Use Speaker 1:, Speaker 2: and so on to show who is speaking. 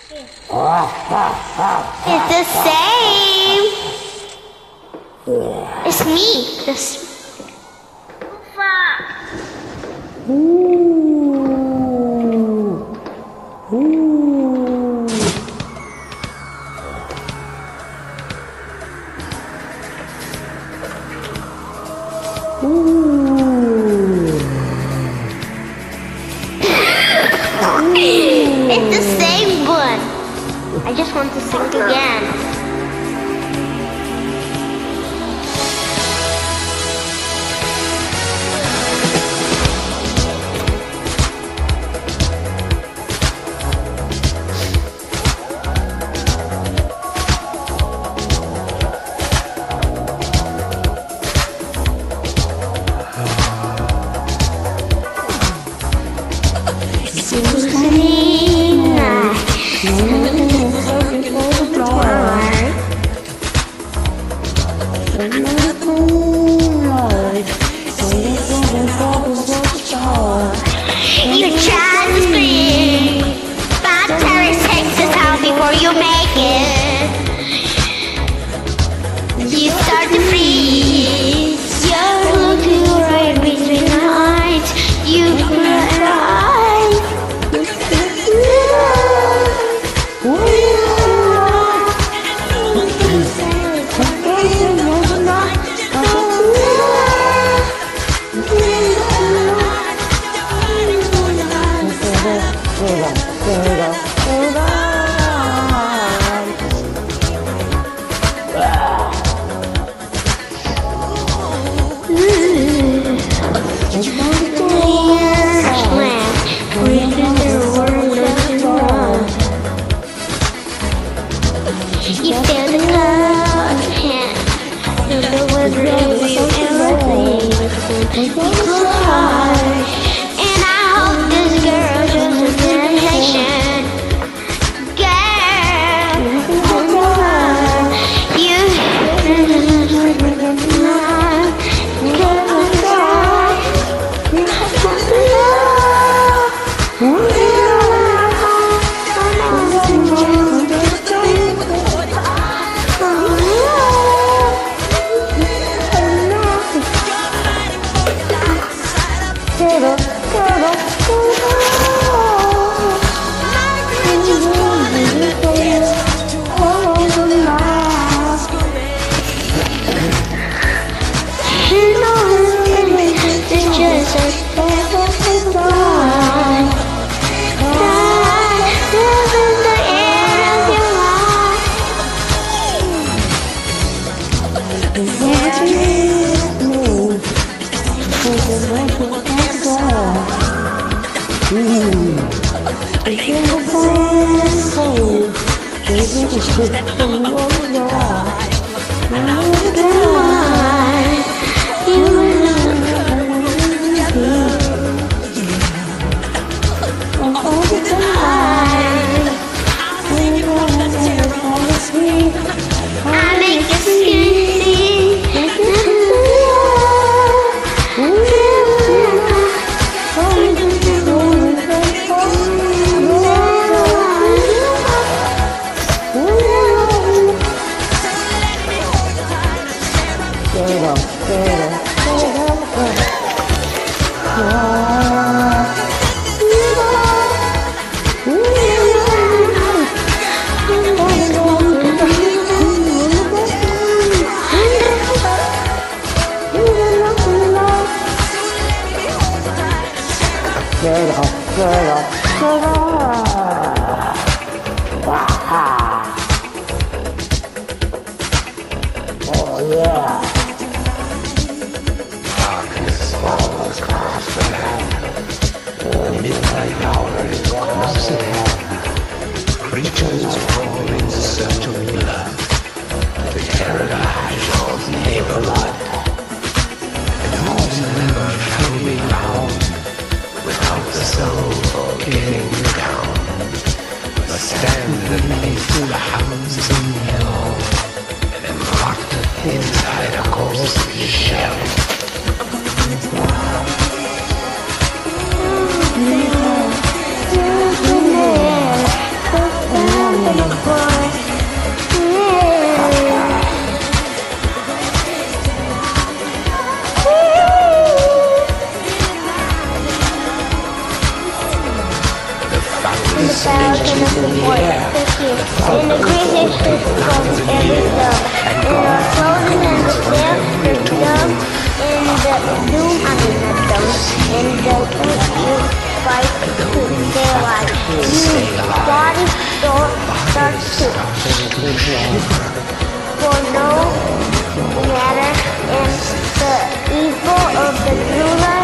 Speaker 1: It's the same. It's me. It's the same one. I just want to sing again. You try to scream, but terror takes us out before you make it. You start to freeze. You're looking right between the eyes. You cry. You feel the cold hand. You know what's really everything. You cry. And I hope this girl just a temptation. Girl, you
Speaker 2: Yeah.
Speaker 1: in the battles and the support, the kiss, in the greatest ship from every dove, in the clothing and the sail, the dove, in the doom, I mean not dumb, in the you fight to stay alive. You body don't start to for no matter in the evil of the ruler